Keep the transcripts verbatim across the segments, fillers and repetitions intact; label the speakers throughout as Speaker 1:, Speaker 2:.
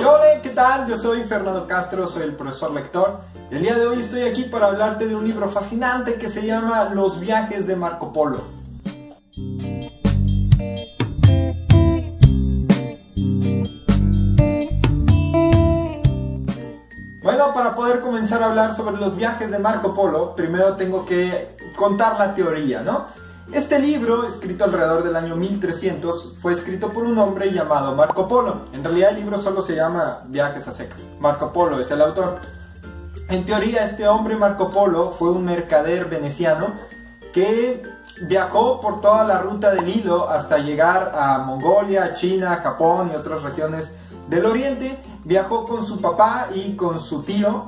Speaker 1: Hola, ¿qué tal? Yo soy Fernando Castro, soy el profesor lector. El día de hoy estoy aquí para hablarte de un libro fascinante que se llama Los viajes de Marco Polo. Bueno, para poder comenzar a hablar sobre los viajes de Marco Polo, primero tengo que contar la teoría, ¿no? Este libro, escrito alrededor del año mil trescientos, fue escrito por un hombre llamado Marco Polo. En realidad el libro solo se llama Viajes a secas. Marco Polo es el autor. En teoría, este hombre Marco Polo fue un mercader veneciano que viajó por toda la ruta del Hilo hasta llegar a Mongolia, China, Japón y otras regiones del Oriente. Viajó con su papá y con su tío.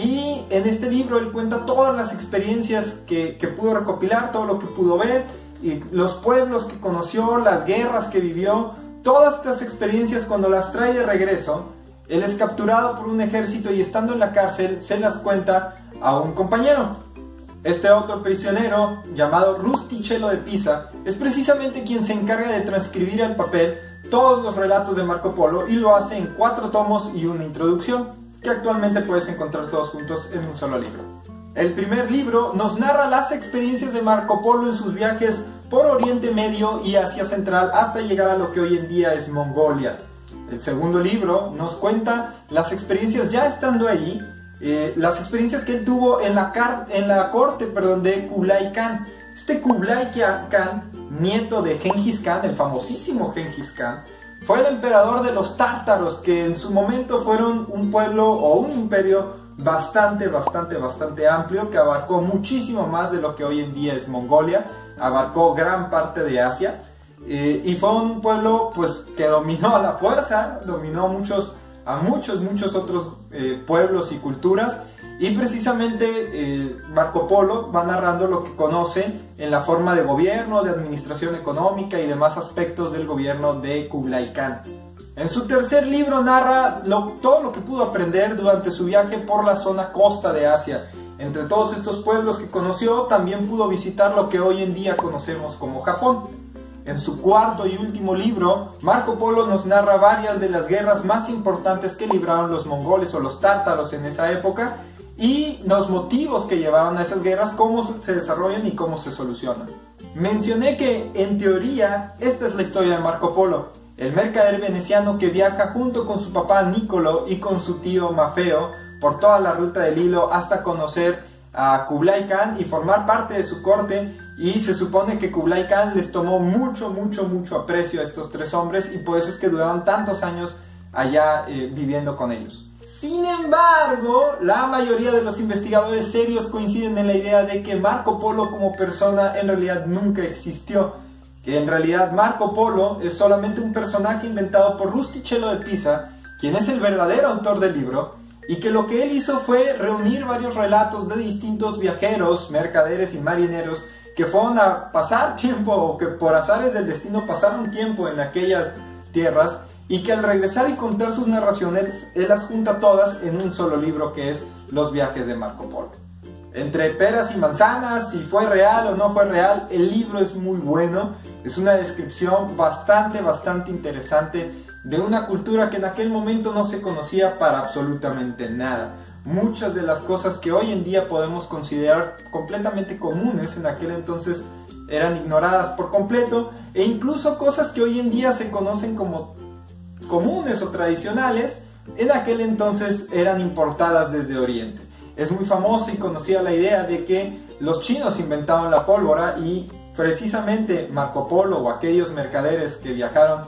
Speaker 1: Y en este libro él cuenta todas las experiencias que, que pudo recopilar, todo lo que pudo ver, y los pueblos que conoció, las guerras que vivió. Todas estas experiencias, cuando las trae de regreso, él es capturado por un ejército y estando en la cárcel se las cuenta a un compañero. Este otro prisionero, llamado Rustichello de Pisa, es precisamente quien se encarga de transcribir al papel todos los relatos de Marco Polo y lo hace en cuatro tomos y una introducción, que actualmente puedes encontrar todos juntos en un solo libro. El primer libro nos narra las experiencias de Marco Polo en sus viajes por Oriente Medio y Asia Central hasta llegar a lo que hoy en día es Mongolia. El segundo libro nos cuenta las experiencias ya estando allí, eh, las experiencias que él tuvo en la, en la corte perdón, de Kublai Khan. Este Kublai Khan, nieto de Genghis Khan, el famosísimo Genghis Khan, fue el emperador de los tártaros, que en su momento fueron un pueblo o un imperio bastante, bastante, bastante amplio, que abarcó muchísimo más de lo que hoy en día es Mongolia, abarcó gran parte de Asia, eh, y fue un pueblo pues que dominó a la fuerza, dominó muchos, a muchos, muchos otros eh, pueblos y culturas. Y precisamente eh, Marco Polo va narrando lo que conoce en la forma de gobierno, de administración económica y demás aspectos del gobierno de Kublai Khan. En su tercer libro narra lo, todo lo que pudo aprender durante su viaje por la zona costa de Asia. Entre todos estos pueblos que conoció, también pudo visitar lo que hoy en día conocemos como Japón. En su cuarto y último libro, Marco Polo nos narra varias de las guerras más importantes que libraron los mongoles o los tártaros en esa época, y los motivos que llevaron a esas guerras, cómo se desarrollan y cómo se solucionan. Mencioné que, en teoría, esta es la historia de Marco Polo, el mercader veneciano que viaja junto con su papá Niccolo y con su tío Maffeo por toda la ruta del Hilo hasta conocer a Kublai Khan y formar parte de su corte, y se supone que Kublai Khan les tomó mucho, mucho, mucho aprecio a estos tres hombres y por eso es que duraron tantos años allá eh, viviendo con ellos. Sin embargo, la mayoría de los investigadores serios coinciden en la idea de que Marco Polo como persona en realidad nunca existió, que en realidad Marco Polo es solamente un personaje inventado por Rustichello de Pisa, quien es el verdadero autor del libro, y que lo que él hizo fue reunir varios relatos de distintos viajeros, mercaderes y marineros que fueron a pasar tiempo, o que por azares del destino pasaron tiempo en aquellas tierras, y que al regresar y contar sus narraciones, él las junta todas en un solo libro, que es Los viajes de Marco Polo. Entre peras y manzanas, si fue real o no fue real, el libro es muy bueno. Es una descripción bastante, bastante interesante de una cultura que en aquel momento no se conocía para absolutamente nada. Muchas de las cosas que hoy en día podemos considerar completamente comunes, en aquel entonces eran ignoradas por completo, e incluso cosas que hoy en día se conocen como comunes o tradicionales, en aquel entonces eran importadas desde Oriente. Es muy famosa y conocida la idea de que los chinos inventaron la pólvora, y precisamente Marco Polo o aquellos mercaderes que viajaron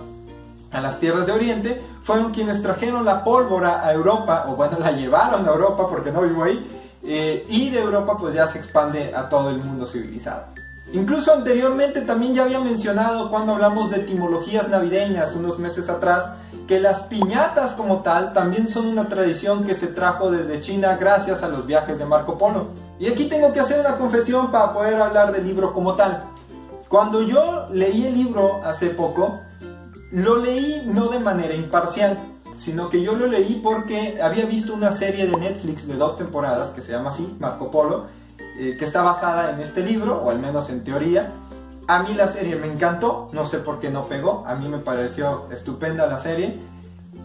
Speaker 1: a las tierras de Oriente fueron quienes trajeron la pólvora a Europa, o bueno, la llevaron a Europa porque no vivo ahí, eh, y de Europa pues ya se expande a todo el mundo civilizado. Incluso anteriormente también ya había mencionado, cuando hablamos de etimologías navideñas unos meses atrás, que las piñatas como tal también son una tradición que se trajo desde China gracias a los viajes de Marco Polo. Y aquí tengo que hacer una confesión para poder hablar del libro como tal. Cuando yo leí el libro hace poco, lo leí no de manera imparcial, sino que yo lo leí porque había visto una serie de Netflix de dos temporadas que se llama así, Marco Polo, eh, que está basada en este libro, o al menos en teoría. A mí la serie me encantó, no sé por qué no pegó, a mí me pareció estupenda la serie.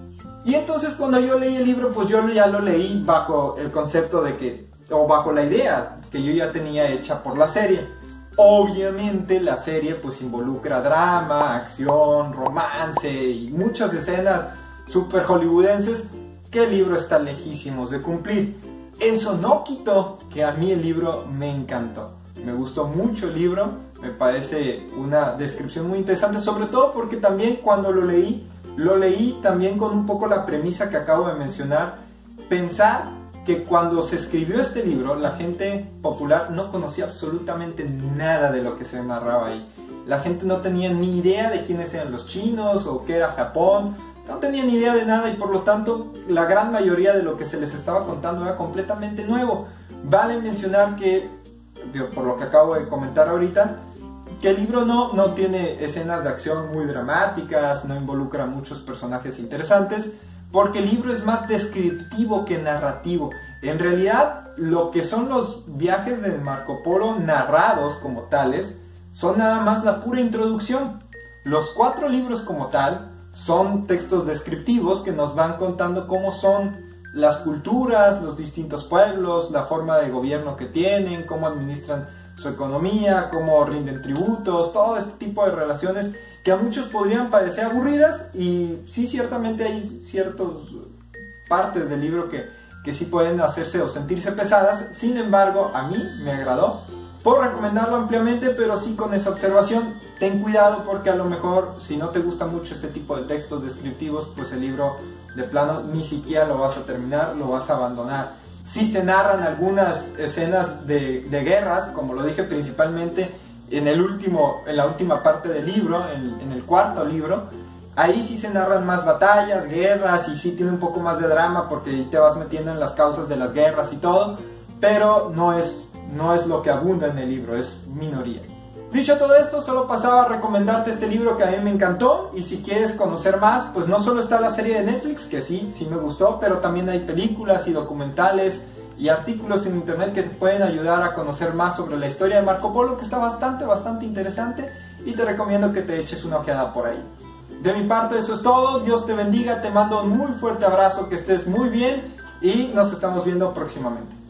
Speaker 1: Y entonces cuando yo leí el libro, pues yo ya lo leí bajo el concepto de que, o bajo la idea que yo ya tenía hecha por la serie. Obviamente la serie pues involucra drama, acción, romance y muchas escenas super hollywoodenses que el libro está lejísimos de cumplir. Eso no quitó que a mí el libro me encantó. Me gustó mucho el libro, me parece una descripción muy interesante, sobre todo porque también cuando lo leí, lo leí también con un poco la premisa que acabo de mencionar, pensar que cuando se escribió este libro, la gente popular no conocía absolutamente nada de lo que se narraba ahí. La gente no tenía ni idea de quiénes eran los chinos o qué era Japón, no tenía ni idea de nada y por lo tanto la gran mayoría de lo que se les estaba contando era completamente nuevo. Vale mencionar que, por lo que acabo de comentar ahorita, que el libro no, no tiene escenas de acción muy dramáticas, no involucra muchos personajes interesantes, porque el libro es más descriptivo que narrativo. En realidad, lo que son los viajes de Marco Polo narrados como tales, son nada más la pura introducción. Los cuatro libros como tal son textos descriptivos que nos van contando cómo son las culturas, los distintos pueblos, la forma de gobierno que tienen, cómo administran su economía, cómo rinden tributos, todo este tipo de relaciones que a muchos podrían parecer aburridas y sí, ciertamente hay ciertas partes del libro que, que sí pueden hacerse o sentirse pesadas. Sin embargo, a mí me agradó. Puedo recomendarlo ampliamente, pero sí con esa observación, ten cuidado porque a lo mejor si no te gusta mucho este tipo de textos descriptivos, pues el libro de plano ni siquiera lo vas a terminar, lo vas a abandonar. Sí se narran algunas escenas de, de guerras, como lo dije principalmente en, el último, en la última parte del libro, en, en el cuarto libro. Ahí sí se narran más batallas, guerras y sí tiene un poco más de drama porque te vas metiendo en las causas de las guerras y todo, pero no es, no es lo que abunda en el libro, es minoría. Dicho todo esto, solo pasaba a recomendarte este libro que a mí me encantó y si quieres conocer más, pues no solo está la serie de Netflix, que sí, sí me gustó, pero también hay películas y documentales y artículos en internet que te pueden ayudar a conocer más sobre la historia de Marco Polo, que está bastante, bastante interesante y te recomiendo que te eches una ojeada por ahí. De mi parte eso es todo, Dios te bendiga, te mando un muy fuerte abrazo, que estés muy bien y nos estamos viendo próximamente.